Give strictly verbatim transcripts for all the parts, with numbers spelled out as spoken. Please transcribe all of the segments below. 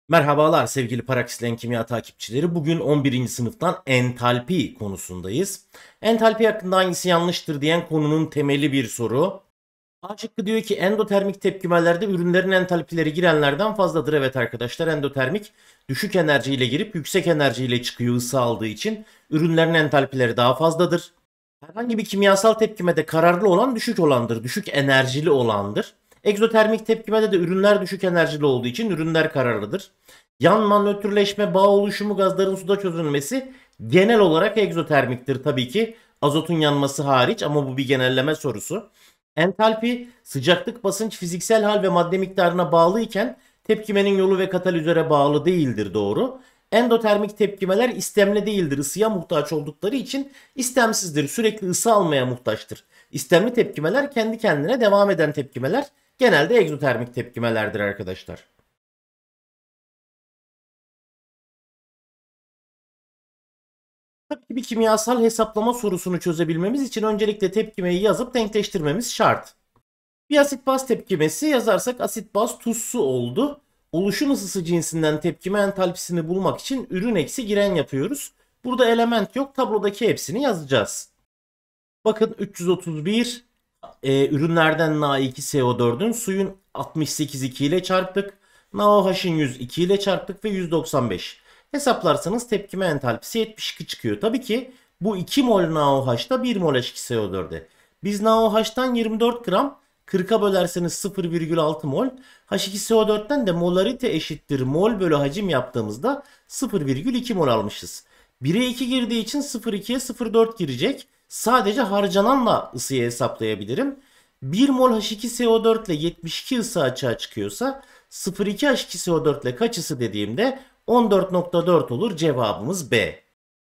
Merhabalar sevgili Parakslen Kimya takipçileri. Bugün on birinci sınıftan entalpi konusundayız. Entalpi hakkında hangisi yanlıştır diyen konunun temeli bir soru. A şıkkı diyor ki endotermik tepkimelerde ürünlerin entalpileri girenlerden fazladır. Evet arkadaşlar, endotermik düşük enerjiyle girip yüksek enerjiyle çıkıyor ısı aldığı için ürünlerin entalpileri daha fazladır. Herhangi bir kimyasal tepkimede kararlı olan düşük olandır. Düşük enerjili olandır. Egzotermik tepkimede de ürünler düşük enerjili olduğu için ürünler kararlıdır. Yanma, nötrleşme, bağ oluşumu, gazların suda çözülmesi genel olarak egzotermiktir tabii ki. Azotun yanması hariç, ama bu bir genelleme sorusu. Entalpi sıcaklık, basınç, fiziksel hal ve madde miktarına bağlı iken tepkimenin yolu ve katalizöre bağlı değildir, doğru. Endotermik tepkimeler istemli değildir. Isıya muhtaç oldukları için istemsizdir. Sürekli ısı almaya muhtaçtır. İstemli tepkimeler kendi kendine devam eden tepkimeler genelde egzotermik tepkimelerdir arkadaşlar. Tabii ki bir kimyasal hesaplama sorusunu çözebilmemiz için öncelikle tepkimeyi yazıp denkleştirmemiz şart. Bir asit baz tepkimesi yazarsak asit baz tuz su oldu. Oluşum ısısı cinsinden tepkime entalpisini bulmak için ürün eksi giren yapıyoruz. Burada element yok. Tablodaki hepsini yazacağız. Bakın üç yüz otuz bir e, ürünlerden Na iki S O dördün suyun altmış sekiz iki ile çarptık. NaOH'ın yüz iki ile çarptık ve yüz doksan beş. Hesaplarsanız tepkime entalpisi yetmiş iki çıkıyor. Tabii ki bu iki mol NaOH'da bir mol H iki S O dörde. Biz NaOH'tan yirmi dört gram, kırka bölerseniz sıfır virgül altı mol. H iki S O dörtten de molarite eşittir mol bölü hacim yaptığımızda sıfır virgül iki mol almışız. bire iki girdiği için sıfır virgül ikiye sıfır virgül dört girecek. Sadece harcananla ısıyı hesaplayabilirim. bir mol H iki S O dört ile yetmiş iki ısı açığa çıkıyorsa sıfır virgül iki H iki S O dört ile kaç ısı dediğimde on dört nokta dört olur. Cevabımız B.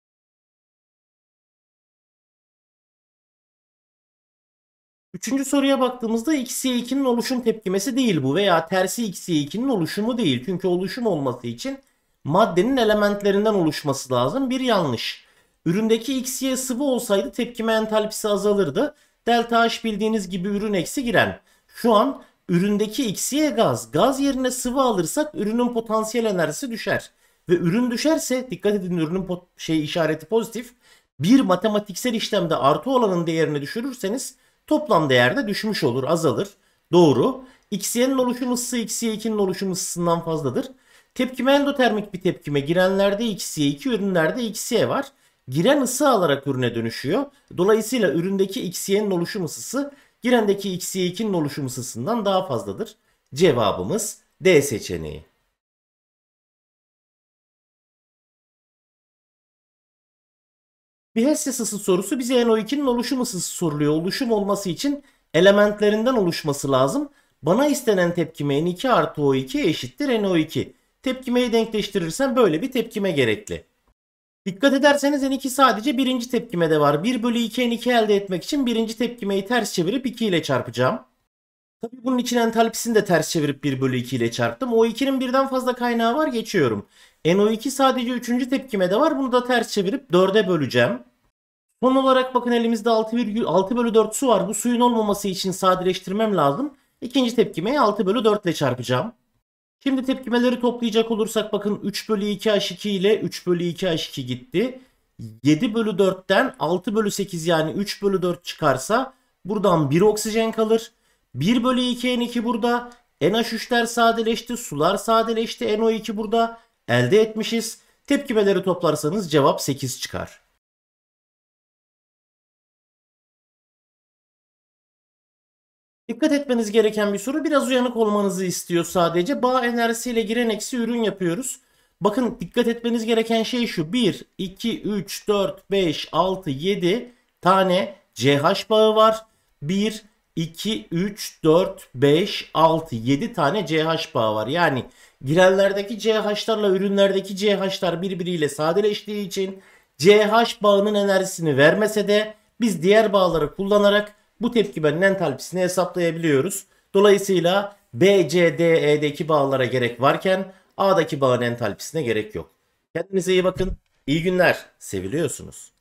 Üçüncü soruya baktığımızda X Y ikinin oluşum tepkimesi değil bu, veya tersi X Y ikinin oluşumu değil. Çünkü oluşum olması için maddenin elementlerinden oluşması lazım. Bir yanlış. Üründeki X Y sıvı olsaydı tepkime entalpisi azalırdı. Delta H bildiğiniz gibi ürün eksi giren. Şu an üründeki X Y gaz. Gaz yerine sıvı alırsak ürünün potansiyel enerjisi düşer. Ve ürün düşerse, dikkat edin, ürünün şey işareti pozitif. Bir matematiksel işlemde artı olanın değerini düşürürseniz toplam değerde düşmüş olur, azalır. Doğru. X Y'nin oluşum ısısı X Y ikinin oluşum ısısından fazladır. Tepkime endotermik bir tepkime. Girenlerde X Y iki, ürünlerde X Y var. Giren ısı alarak ürüne dönüşüyor. Dolayısıyla üründeki X Y'nin oluşum ısısı girendeki X Y ikinin oluşum ısısından daha fazladır. Cevabımız D seçeneği. Bir HES ısısı sorusu bize N O ikinin oluşum ısısı soruluyor. Oluşum olması için elementlerinden oluşması lazım. Bana istenen tepkime N iki artı O iki eşittir N O iki. Tepkimeyi denkleştirirsem böyle bir tepkime gerekli. Dikkat ederseniz N iki sadece birinci tepkimede var. bir bölü iki N iki elde etmek için birinci tepkimeyi ters çevirip iki ile çarpacağım. Tabii bunun için entalpisini de ters çevirip bir bölü iki ile çarptım. O ikinin birden fazla kaynağı var, geçiyorum. N O iki sadece üçüncü tepkimede var. Bunu da ters çevirip dörde böleceğim. Son olarak bakın, elimizde altı virgül altı bölü dört su var. Bu suyun olmaması için sadeleştirmem lazım. İkinci tepkimeyi altı bölü dört ile çarpacağım. Şimdi tepkimeleri toplayacak olursak bakın, üç bölü iki H iki ile üç bölü iki H iki gitti. yedi bölü dörtten altı bölü sekiz, yani üç bölü dört çıkarsa buradan bir oksijen kalır. bir bölü iki N iki burada. N H üçler sadeleşti. Sular sadeleşti. N O iki burada. Elde etmişiz. Tepkimeleri toplarsanız cevap sekiz çıkar. Dikkat etmeniz gereken bir soru. Biraz uyanık olmanızı istiyor sadece. Bağ enerjisiyle giren eksi ürün yapıyoruz. Bakın, dikkat etmeniz gereken şey şu. bir, iki, üç, dört, beş, altı, yedi tane C H bağı var. bir, iki, üç, dört, beş, altı, yedi tane C H bağı var. Yani girenlerdeki C H'larla ürünlerdeki C H'lar birbiriyle sadeleştiği için C H bağının enerjisini vermese de biz diğer bağları kullanarak bu tepkimenin entalpisini hesaplayabiliyoruz. Dolayısıyla B, C, D, E'deki bağlara gerek varken A'daki bağın entalpisine gerek yok. Kendinize iyi bakın. İyi günler. Seviliyorsunuz.